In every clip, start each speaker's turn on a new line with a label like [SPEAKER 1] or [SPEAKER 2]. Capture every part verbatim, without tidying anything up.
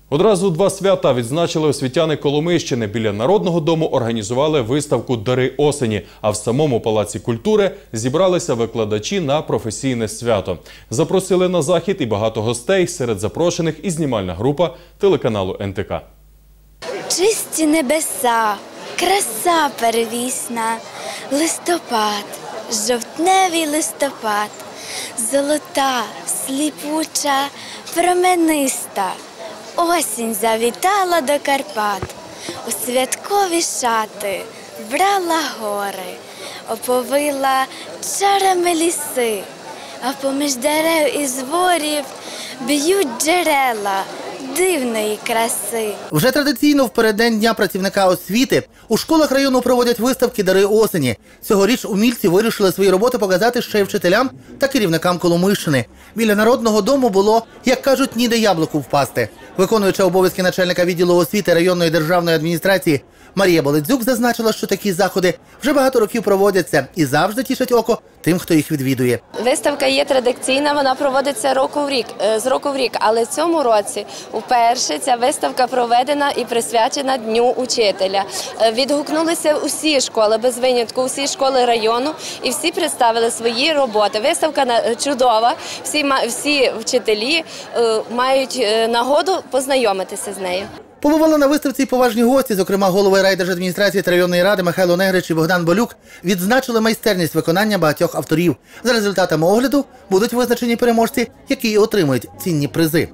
[SPEAKER 1] Одразу два свята відзначили освітяни Коломийщини. Біля Народного дому організували виставку «Дари осені», а в самому Палаці культури зібралися викладачі на професійне свято. Запросили на захід і багато гостей, серед запрошених і знімальна група телеканалу ен те ка.
[SPEAKER 2] Чисті небеса, краса первісна, листопад, жовтневий листопад, золота, сліпуча, промениста. Осінь завітала до Карпат, у святкові шати брала гори, оповила чарами ліси, а поміж дерев і зворів б'ють джерела дивної краси.
[SPEAKER 3] Вже традиційно в переддень Дня працівника освіти у школах району проводять виставки «Дари осені». Цьогоріч умільці вирішили свої роботи показати ще й вчителям та керівникам Коломийщини. Біля Народного дому було, як кажуть, ніде яблуку впасти. Виконуюча обов'язки начальника відділу освіти районної державної адміністрації Марія Болидзюк зазначила, що такі заходи вже багато років проводяться і завжди тішать око тим, хто їх відвідує.
[SPEAKER 4] Виставка є традиційна, вона проводиться року в рік, з року в рік, але в цьому році вперше ця виставка проведена і присвячена Дню учителя. Відгукнулися усі школи, без винятку, усі школи району, і всі представили свої роботи. Виставка чудова, всі, всі вчителі мають нагоду познайомитися з нею.
[SPEAKER 3] Побували на виставці й поважні гості, зокрема голови райдержадміністрації та районної ради Михайло Негрич і Богдан Болюк відзначили майстерність виконання багатьох авторів. За результатами огляду будуть визначені переможці, які отримують цінні призи.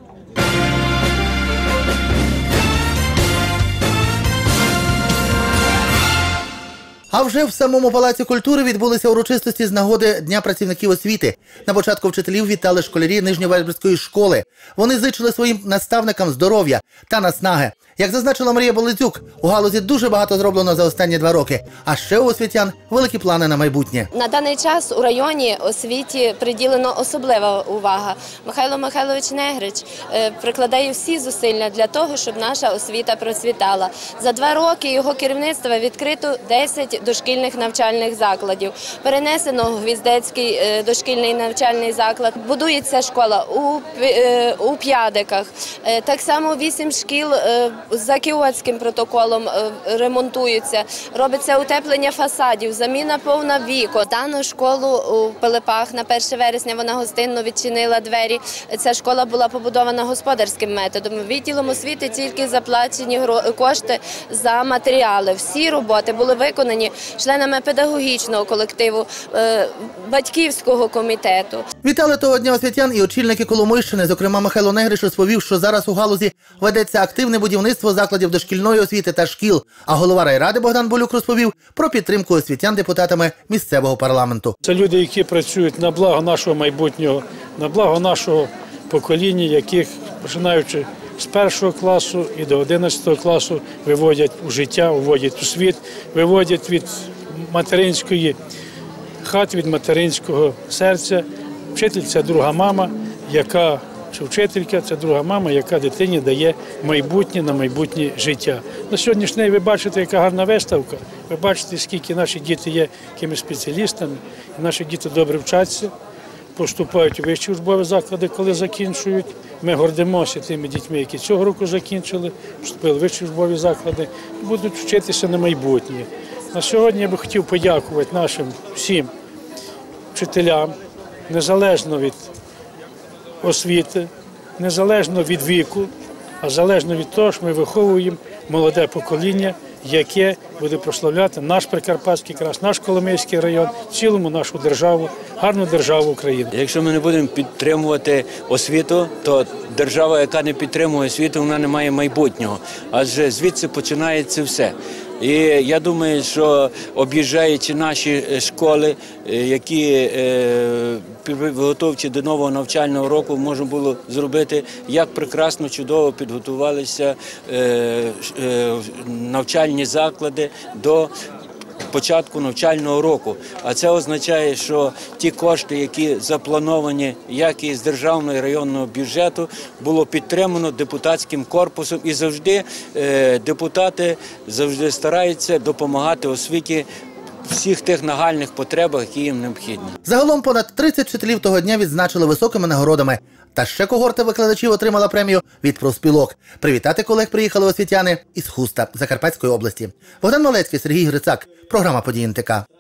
[SPEAKER 3] А вже в самому Палаці культури відбулися урочистості з нагоди Дня працівників освіти. На початку вчителів вітали школярі Нижньовельбівської школи. Вони зичили своїм наставникам здоров'я та наснаги. Як зазначила Марія Болидзюк, у галузі дуже багато зроблено за останні два роки. А ще у освітян великі плани на майбутнє.
[SPEAKER 4] На даний час у районі освіті приділено особлива увага. Михайло Михайлович Негрич прикладає всі зусилля для того, щоб наша освіта процвітала. За два роки його керівництва відкрито десять дошкільних навчальних закладів. Перенесено Гвіздецький дошкільний навчальний заклад. Будується школа у, у П'ядиках. Так само вісім шкіл за Кіотським протоколом ремонтуються. Робиться утеплення фасадів, заміна повна вікон. Дану школу у Пилипах на перше вересня вона гостинно відчинила двері. Ця школа була побудована господарським методом. Відділом освіти тільки заплачені кошти за матеріали. Всі роботи були виконані членами педагогічного колективу, батьківського комітету.
[SPEAKER 3] Вітали того дня освітян і очільники Коломийщини. Зокрема, Михайло Негриш розповів, що зараз у галузі ведеться активне будівництво закладів дошкільної освіти та шкіл. А голова райради Богдан Болюк розповів про підтримку освітян депутатами місцевого парламенту.
[SPEAKER 5] Це люди, які працюють на благо нашого майбутнього, на благо нашого покоління, яких, починаючи з першого класу і до одинадцятого класу, виводять у життя, виводять у світ, виводять від материнської хати, від материнського серця. Вчитель – це друга мама, яка, чи вчителька – це друга мама, яка дитині дає майбутнє на майбутнє життя. На сьогоднішній день ви бачите, яка гарна виставка, ви бачите, скільки наші діти є якими спеціалістами, і наші діти добре вчаться, поступають у вищі учбові заклади, коли закінчують. Ми гордимося тими дітьми, які цього року закінчили, вступили в вищі учбові заклади, і будуть вчитися на майбутнє. На сьогодні я би хотів подякувати нашим всім вчителям, незалежно від освіти, незалежно від віку, а залежно від того, що ми виховуємо молоде покоління, яке буде прославляти наш Прикарпатський край, наш Коломийський район, в цілому нашу державу, гарну державу України.
[SPEAKER 6] Якщо ми не будемо підтримувати освіту, то держава, яка не підтримує освіту, вона не має майбутнього. Адже звідси починається все. І я думаю, що об'їжджаючи наші школи, які підготовчі до нового навчального року, можна було зробити, як прекрасно, чудово підготувалися навчальні заклади до початку навчального року. А це означає, що ті кошти, які заплановані, як і з державного і районного бюджету, було підтримано депутатським корпусом. І завжди е, депутати завжди стараються допомагати освіті всіх тих нагальних потребах, які їм необхідні.
[SPEAKER 3] Загалом понад тридцять вчителів того дня відзначили високими нагородами. Та ще когорта викладачів отримала премію від профспілок. Привітати колег приїхали освітяни із Хуста Закарпатської області. Богдан Малецький, Сергій Грицак. Програма «Події ен те ка».